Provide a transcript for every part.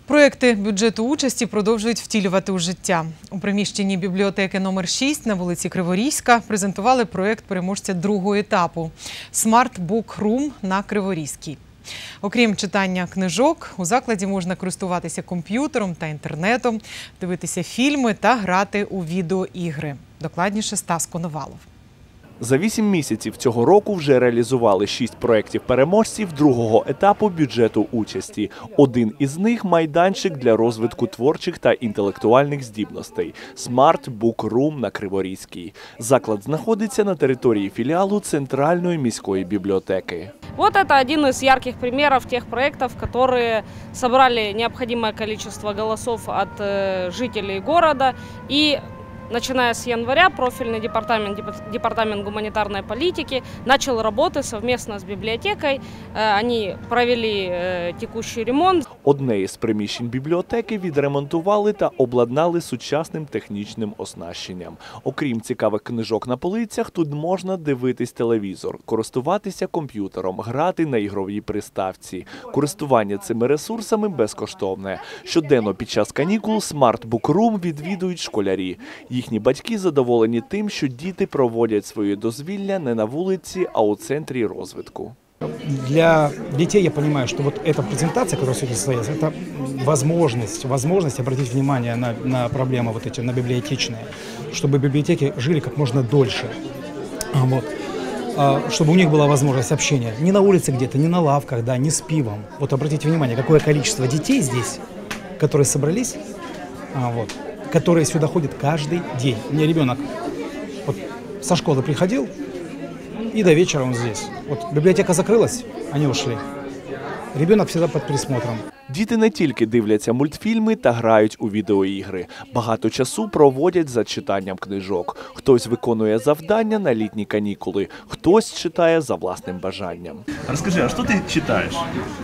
Проекти бюджету участі продовжують втілювати у життя. У приміщенні бібліотеки номер 6 на вулиці Криворізька презентували проект переможця другого етапу «Smart Book Room» на Криворізькій. Окрім читання книжок, у закладі можна користуватися комп'ютером та інтернетом, дивитися фільми та грати у відеоігри. Докладніше Стас Коновалов. За 8 місяців цього року вже реалізували 6 проєктів переможців другого етапу бюджету участі. Один із них – майданчик для розвитку творчих та інтелектуальних здібностей – Smart Book Room на Криворізькій. Заклад знаходиться на території філіалу Центральної міської бібліотеки. Вот это один из ярких примеров тех проектов, которые собрали необходимое количество голосов от жителей города. И начиная с января профильный департамент гуманитарной политики начал работы совместно с библиотекой. Они провели текущий ремонт. Одне із приміщень бібліотеки відремонтували та обладнали сучасним технічним оснащенням. Окрім цікавих книжок на полицях, тут можна дивитись телевізор, користуватися комп'ютером, грати на ігровій приставці. Користування цими ресурсами безкоштовне. Щоденно під час канікул Smart Book Room відвідують школярі. Їхні батьки задоволені тим, що діти проводять своє дозвілля не на вулиці, а у центрі розвитку. Для детей я понимаю, что вот эта презентация, которая сегодня состоялась, это возможность обратить внимание на проблемы вот эти, на библиотечные, чтобы библиотеки жили как можно дольше, вот, чтобы у них была возможность общения не на улице где-то, не на лавках, да, не с пивом. Вот обратите внимание, какое количество детей здесь, которые собрались, вот, которые сюда ходят каждый день. У меня ребенок вот со школы приходил, и до вечера он здесь. Вот библиотека закрылась, они ушли. Ребенок всегда под присмотром. Діти не тільки дивляться мультфільми та грають у відеоігри. Багато часу проводять за читанням книжок. Хтось виконує завдання на літні канікули, хтось читає за власним бажанням. Расскажи, а что ты читаешь?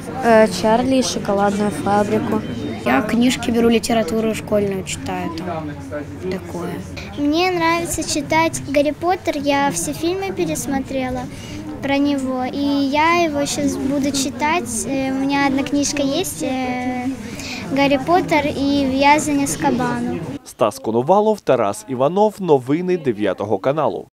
Чарли и шоколадную фабрику. Я книжки беру, литературу школьную читаю, там такое. Мне нравится читать Гарри Поттер, я все фильмы пересмотрела про него, и я его сейчас буду читать. У меня одна книжка есть, Гарри Поттер и «В'язання з Азкабану». Стас Коновалов, Тарас Іванов. Новини 9 каналу.